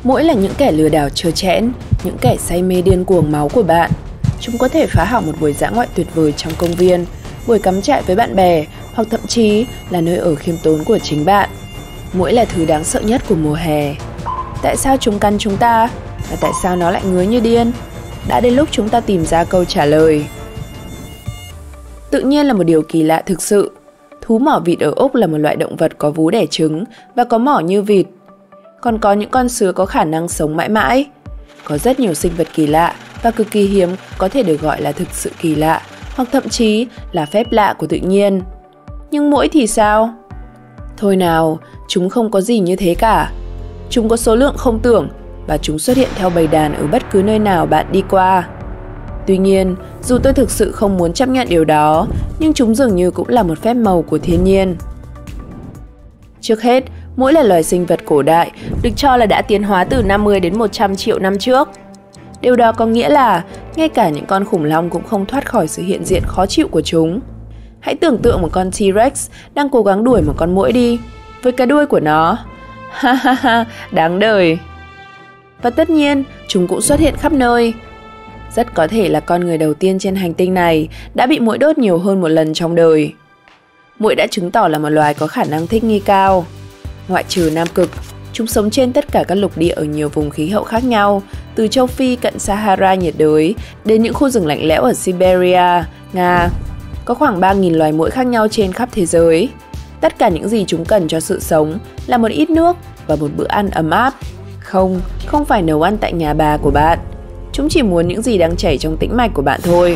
Muỗi là những kẻ lừa đảo trơ trẽn, những kẻ say mê điên cuồng máu của bạn. Chúng có thể phá hỏng một buổi dã ngoại tuyệt vời trong công viên, buổi cắm trại với bạn bè, hoặc thậm chí là nơi ở khiêm tốn của chính bạn. Muỗi là thứ đáng sợ nhất của mùa hè. Tại sao chúng cắn chúng ta? Và tại sao nó lại ngứa như điên? Đã đến lúc chúng ta tìm ra câu trả lời. Tự nhiên là một điều kỳ lạ thực sự. Thú mỏ vịt ở Úc là một loại động vật có vú đẻ trứng và có mỏ như vịt. Còn có những con sứa có khả năng sống mãi mãi. Có rất nhiều sinh vật kỳ lạ và cực kỳ hiếm có thể được gọi là thực sự kỳ lạ, hoặc thậm chí là phép lạ của tự nhiên. Nhưng muỗi thì sao? Thôi nào, chúng không có gì như thế cả. Chúng có số lượng không tưởng và chúng xuất hiện theo bầy đàn ở bất cứ nơi nào bạn đi qua. Tuy nhiên, dù tôi thực sự không muốn chấp nhận điều đó, nhưng chúng dường như cũng là một phép màu của thiên nhiên. Trước hết, muỗi là loài sinh vật cổ đại, được cho là đã tiến hóa từ 50 đến 100 triệu năm trước. Điều đó có nghĩa là ngay cả những con khủng long cũng không thoát khỏi sự hiện diện khó chịu của chúng. Hãy tưởng tượng một con T-Rex đang cố gắng đuổi một con muỗi đi, với cái đuôi của nó. Ha ha ha, đáng đời. Và tất nhiên, chúng cũng xuất hiện khắp nơi. Rất có thể là con người đầu tiên trên hành tinh này đã bị muỗi đốt nhiều hơn một lần trong đời. Muỗi đã chứng tỏ là một loài có khả năng thích nghi cao. Ngoại trừ Nam Cực, chúng sống trên tất cả các lục địa ở nhiều vùng khí hậu khác nhau, từ châu Phi cận Sahara nhiệt đới đến những khu rừng lạnh lẽo ở Siberia, Nga. Có khoảng 3.000 loài muỗi khác nhau trên khắp thế giới. Tất cả những gì chúng cần cho sự sống là một ít nước và một bữa ăn ấm áp. Không phải nấu ăn tại nhà bà của bạn. Chúng chỉ muốn những gì đang chảy trong tĩnh mạch của bạn thôi.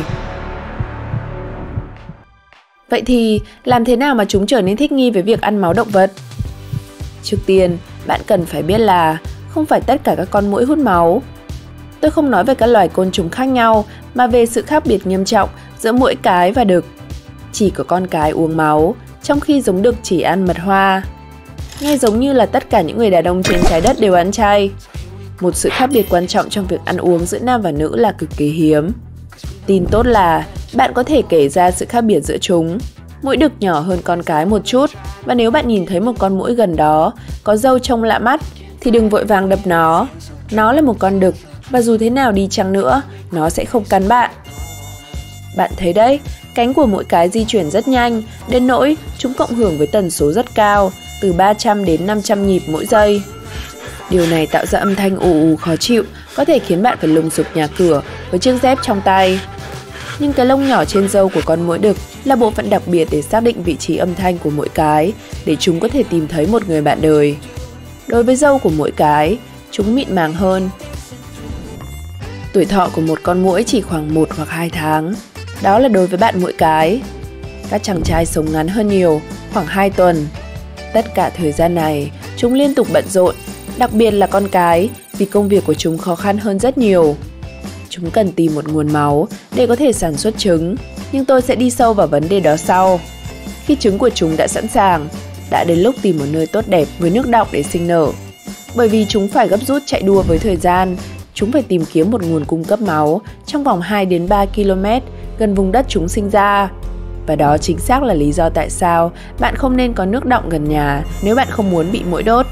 Vậy thì, làm thế nào mà chúng trở nên thích nghi với việc ăn máu động vật? Trước tiên, bạn cần phải biết là không phải tất cả các con muỗi hút máu. Tôi không nói về các loài côn trùng khác nhau, mà về sự khác biệt nghiêm trọng giữa muỗi cái và đực. Chỉ có con cái uống máu, trong khi giống đực chỉ ăn mật hoa. Nghe giống như là tất cả những người đàn ông trên trái đất đều ăn chay. Một sự khác biệt quan trọng trong việc ăn uống giữa nam và nữ là cực kỳ hiếm. Tin tốt là bạn có thể kể ra sự khác biệt giữa chúng. Muỗi đực nhỏ hơn con cái một chút, và nếu bạn nhìn thấy một con muỗi gần đó có râu trông lạ mắt thì đừng vội vàng đập nó. Nó là một con đực, và dù thế nào đi chăng nữa, nó sẽ không cắn bạn. Bạn thấy đấy, cánh của muỗi cái di chuyển rất nhanh, đến nỗi chúng cộng hưởng với tần số rất cao, từ 300 đến 500 nhịp mỗi giây. Điều này tạo ra âm thanh ù ù khó chịu, có thể khiến bạn phải lùng sục nhà cửa với chiếc dép trong tay. Nhưng cái lông nhỏ trên râu của con muỗi đực là bộ phận đặc biệt để xác định vị trí âm thanh của muỗi cái, để chúng có thể tìm thấy một người bạn đời. Đối với râu của muỗi cái, chúng mịn màng hơn. Tuổi thọ của một con muỗi chỉ khoảng 1 hoặc 2 tháng. Đó là đối với bạn muỗi cái. Các chàng trai sống ngắn hơn nhiều, khoảng 2 tuần. Tất cả thời gian này, chúng liên tục bận rộn, đặc biệt là con cái, vì công việc của chúng khó khăn hơn rất nhiều. Chúng cần tìm một nguồn máu để có thể sản xuất trứng, nhưng tôi sẽ đi sâu vào vấn đề đó sau. Khi trứng của chúng đã sẵn sàng, đã đến lúc tìm một nơi tốt đẹp với nước đọng để sinh nở. Bởi vì chúng phải gấp rút chạy đua với thời gian, chúng phải tìm kiếm một nguồn cung cấp máu trong vòng 2 đến 3 km gần vùng đất chúng sinh ra. Và đó chính xác là lý do tại sao bạn không nên có nước đọng gần nhà nếu bạn không muốn bị muỗi đốt.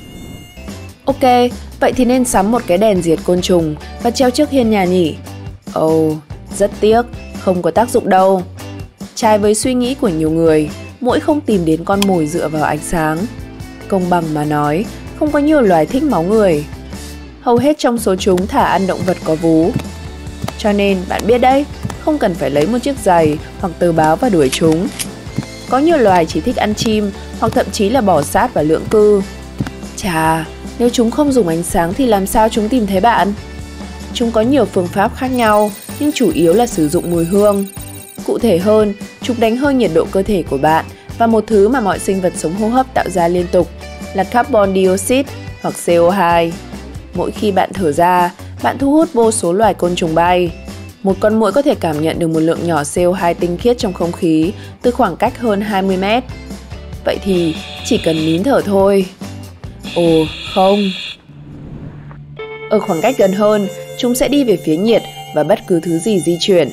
Ok, vậy thì nên sắm một cái đèn diệt côn trùng và treo trước hiên nhà nhỉ? Ồ, rất tiếc, không có tác dụng đâu. Trái với suy nghĩ của nhiều người, muỗi không tìm đến con mồi dựa vào ánh sáng. Công bằng mà nói, không có nhiều loài thích máu người. Hầu hết trong số chúng thả ăn động vật có vú. Cho nên, bạn biết đấy, không cần phải lấy một chiếc giày hoặc tờ báo và đuổi chúng. Có nhiều loài chỉ thích ăn chim hoặc thậm chí là bò sát và lưỡng cư. Chà, nếu chúng không dùng ánh sáng thì làm sao chúng tìm thấy bạn? Chúng có nhiều phương pháp khác nhau, nhưng chủ yếu là sử dụng mùi hương. Cụ thể hơn, chúng đánh hơi nhiệt độ cơ thể của bạn và một thứ mà mọi sinh vật sống hô hấp tạo ra liên tục là carbon dioxide hoặc CO2. Mỗi khi bạn thở ra, bạn thu hút vô số loài côn trùng bay. Một con muỗi có thể cảm nhận được một lượng nhỏ CO2 tinh khiết trong không khí từ khoảng cách hơn 20 mét. Vậy thì chỉ cần nín thở thôi. Ồ, không. Ở khoảng cách gần hơn, chúng sẽ đi về phía nhiệt và bất cứ thứ gì di chuyển.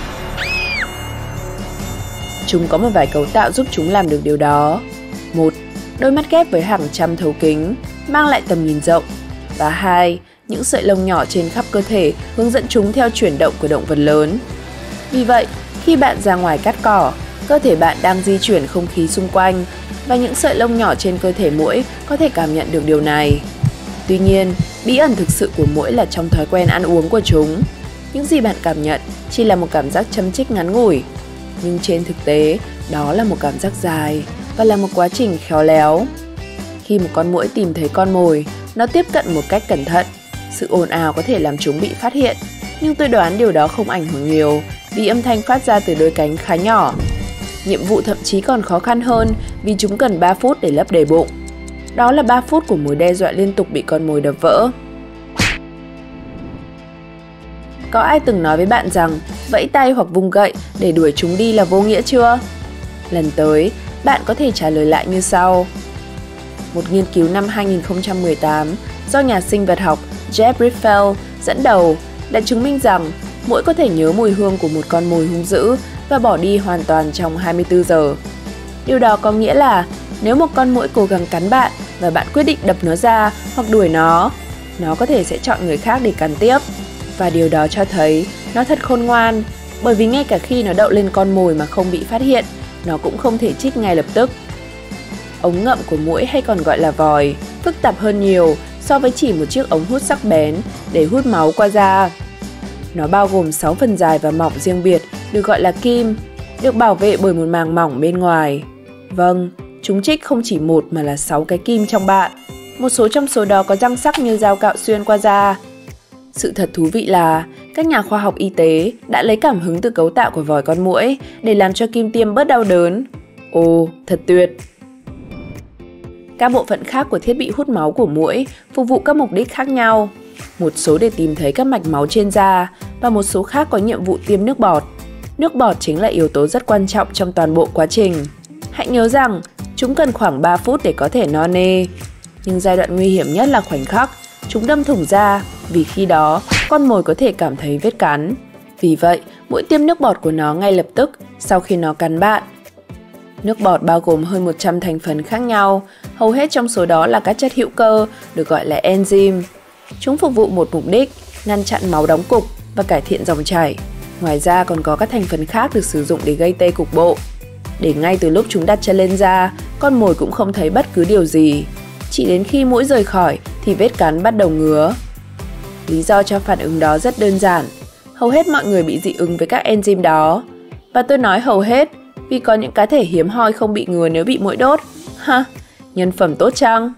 Chúng có một vài cấu tạo giúp chúng làm được điều đó. 1. Đôi mắt ghép với hàng trăm thấu kính, mang lại tầm nhìn rộng. Và 2. Những sợi lông nhỏ trên khắp cơ thể hướng dẫn chúng theo chuyển động của động vật lớn. Vì vậy, khi bạn ra ngoài cắt cỏ, cơ thể bạn đang di chuyển không khí xung quanh và những sợi lông nhỏ trên cơ thể muỗi có thể cảm nhận được điều này. Tuy nhiên, bí ẩn thực sự của muỗi là trong thói quen ăn uống của chúng. Những gì bạn cảm nhận chỉ là một cảm giác châm chích ngắn ngủi, nhưng trên thực tế, đó là một cảm giác dài và là một quá trình khéo léo. Khi một con muỗi tìm thấy con mồi, nó tiếp cận một cách cẩn thận. Sự ồn ào có thể làm chúng bị phát hiện, nhưng tôi đoán điều đó không ảnh hưởng nhiều vì âm thanh phát ra từ đôi cánh khá nhỏ. Nhiệm vụ thậm chí còn khó khăn hơn vì chúng cần 3 phút để lấp đầy bụng. Đó là 3 phút của mối đe dọa liên tục bị con mồi đập vỡ. Có ai từng nói với bạn rằng vẫy tay hoặc vung gậy để đuổi chúng đi là vô nghĩa chưa? Lần tới, bạn có thể trả lời lại như sau. Một nghiên cứu năm 2018 do nhà sinh vật học Jeff Riffel dẫn đầu đã chứng minh rằng muỗi có thể nhớ mùi hương của một con mồi hung dữ và bỏ đi hoàn toàn trong 24 giờ. Điều đó có nghĩa là nếu một con muỗi cố gắng cắn bạn và bạn quyết định đập nó ra hoặc đuổi nó có thể sẽ chọn người khác để cắn tiếp. Và điều đó cho thấy nó thật khôn ngoan, bởi vì ngay cả khi nó đậu lên con mồi mà không bị phát hiện, nó cũng không thể chích ngay lập tức. Ống ngậm của muỗi hay còn gọi là vòi phức tạp hơn nhiều so với chỉ một chiếc ống hút sắc bén để hút máu qua da. Nó bao gồm 6 phần dài và mỏng riêng biệt được gọi là kim, được bảo vệ bởi một màng mỏng bên ngoài. Vâng, chúng chích không chỉ một mà là 6 cái kim trong bạn. Một số trong số đó có răng sắc như dao cạo xuyên qua da. Sự thật thú vị là các nhà khoa học y tế đã lấy cảm hứng từ cấu tạo của vòi con muỗi để làm cho kim tiêm bớt đau đớn. Ồ, thật tuyệt! Các bộ phận khác của thiết bị hút máu của muỗi phục vụ các mục đích khác nhau. Một số để tìm thấy các mạch máu trên da và một số khác có nhiệm vụ tiêm nước bọt. Nước bọt chính là yếu tố rất quan trọng trong toàn bộ quá trình. Hãy nhớ rằng chúng cần khoảng 3 phút để có thể no nê. Nhưng giai đoạn nguy hiểm nhất là khoảnh khắc chúng đâm thủng da, vì khi đó con mồi có thể cảm thấy vết cắn. Vì vậy, muỗi tiêm nước bọt của nó ngay lập tức sau khi nó cắn bạn. Nước bọt bao gồm hơn 100 thành phần khác nhau, hầu hết trong số đó là các chất hữu cơ được gọi là enzyme. Chúng phục vụ một mục đích, ngăn chặn máu đóng cục và cải thiện dòng chảy. Ngoài ra còn có các thành phần khác được sử dụng để gây tê cục bộ. Để ngay từ lúc chúng đặt chân lên da, con mồi cũng không thấy bất cứ điều gì. Chỉ đến khi muỗi rời khỏi thì vết cắn bắt đầu ngứa. Lý do cho phản ứng đó rất đơn giản. Hầu hết mọi người bị dị ứng với các enzyme đó. Và tôi nói hầu hết vì có những cá thể hiếm hoi không bị ngứa nếu bị muỗi đốt. Ha, nhân phẩm tốt chăng?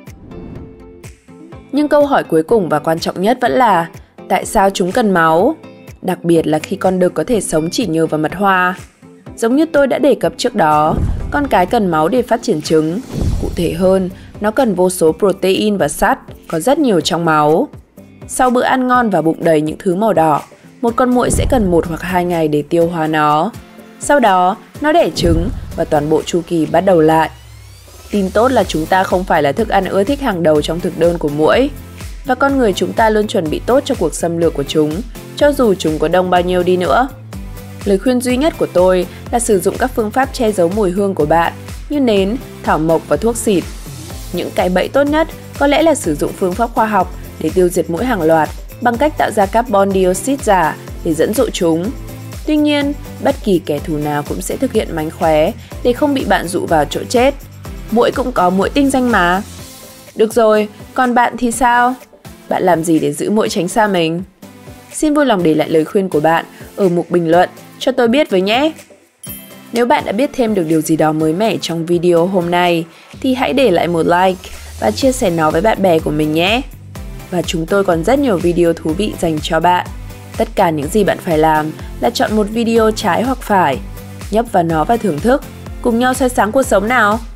Nhưng câu hỏi cuối cùng và quan trọng nhất vẫn là tại sao chúng cần máu? Đặc biệt là khi con đực có thể sống chỉ nhờ vào mật hoa. Giống như tôi đã đề cập trước đó, con cái cần máu để phát triển trứng. Cụ thể hơn, nó cần vô số protein và sắt, có rất nhiều trong máu. Sau bữa ăn ngon và bụng đầy những thứ màu đỏ, một con muỗi sẽ cần 1 hoặc 2 ngày để tiêu hóa nó. Sau đó, nó đẻ trứng và toàn bộ chu kỳ bắt đầu lại. Tin tốt là chúng ta không phải là thức ăn ưa thích hàng đầu trong thực đơn của muỗi. Và con người chúng ta luôn chuẩn bị tốt cho cuộc xâm lược của chúng, cho dù chúng có đông bao nhiêu đi nữa. Lời khuyên duy nhất của tôi là sử dụng các phương pháp che giấu mùi hương của bạn như nến, thảo mộc và thuốc xịt. Những cái bẫy tốt nhất có lẽ là sử dụng phương pháp khoa học để tiêu diệt muỗi hàng loạt bằng cách tạo ra carbon dioxide giả để dẫn dụ chúng. Tuy nhiên, bất kỳ kẻ thù nào cũng sẽ thực hiện mánh khóe để không bị bạn dụ vào chỗ chết. Muỗi cũng có muỗi tinh danh mà. Được rồi, còn bạn thì sao? Bạn làm gì để giữ muỗi tránh xa mình? Xin vui lòng để lại lời khuyên của bạn ở mục bình luận cho tôi biết với nhé. Nếu bạn đã biết thêm được điều gì đó mới mẻ trong video hôm nay thì hãy để lại một like và chia sẻ nó với bạn bè của mình nhé. Và chúng tôi còn rất nhiều video thú vị dành cho bạn. Tất cả những gì bạn phải làm là chọn một video trái hoặc phải, nhấp vào nó và thưởng thức. Cùng nhau soi sáng cuộc sống nào!